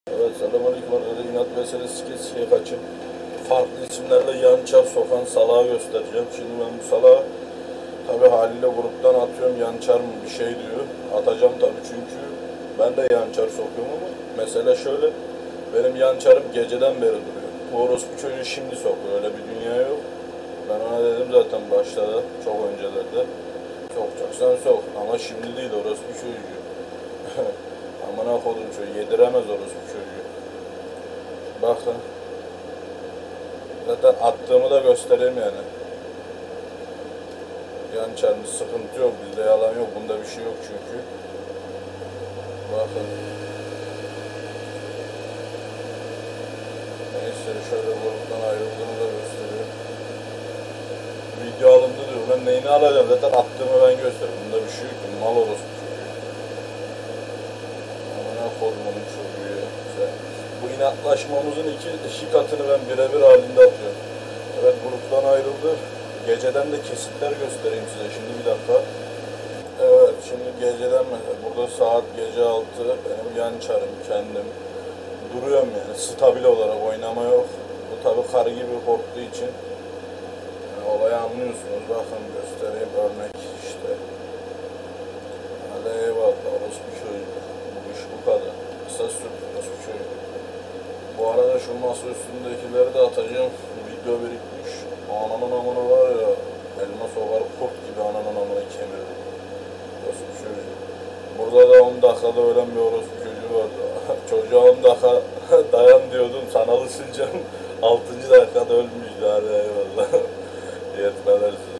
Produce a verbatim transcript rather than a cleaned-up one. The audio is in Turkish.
Evet, selamünaleyküm arkadaşlar. İnat meselesi sike sike kaçıp farklı isimlerle yan çar sokan salağı göstereceğim. Şimdi ben bu salağı tabi haliyle gruptan atıyorum, yan çar mı bir şey diyor. Atacağım tabi çünkü ben de yan çar sokuyorum ama mesele şöyle, benim yan çarım geceden beri duruyor. Bu orospu çocuğu şimdi sokuyor, öyle bir dünya yok. Ben ona dedim zaten başta da, çok öncelerde. Sokacaksan sok ama şimdi değil orospu çocuğu. Amına kodum çocuğu, yediremez orospu çocuğu. Bakın. Zaten attığımı da göstereyim yani. Yan çarmı sıkıntı yok, bizde yalan yok, bunda bir şey yok çünkü. Bakın. Neyse şöyle gruptan ayrıldığını da göstereyim. Video alındı diyor, ben neyini alacağım, zaten attığımı ben gösteririm, bunda bir şey yok ki, mal orospu çocuğu. Amına kodumun çocuğu ya. Sen, bu inatlaşmamızın iki, iki katını ben birebir halinde atıyorum. Evet, gruptan ayrıldı. Geceden de kesitler göstereyim size şimdi, bir dakika. Evet, şimdi geceden mesela burada saat gece altı, benim yan çarım kendim. Duruyorum yani, stabil olarak oynama yok. Bu tabi karı gibi korktuğu için yani olayı anlıyorsunuz. Bakın göstereyim örnek işte. Hadi eyvallah, orospu çocuğu. Bu iş bu kadar. Kısa sürt orospu çocuğu. Bu arada şu masa üstündekileri de atacağım. Video birikmiş. Ananın amına var ya, elma sokar kurt gibi ananın amına kemirdi. Orospu çocuğu. Burada da on dakikada ölen bir orospu çocuğu vardı. Çocuğa on dakika dayan diyordum, sanalı sileceğim. altıncı dakikada ölmüştü, hadi eyvallah. Yetmez.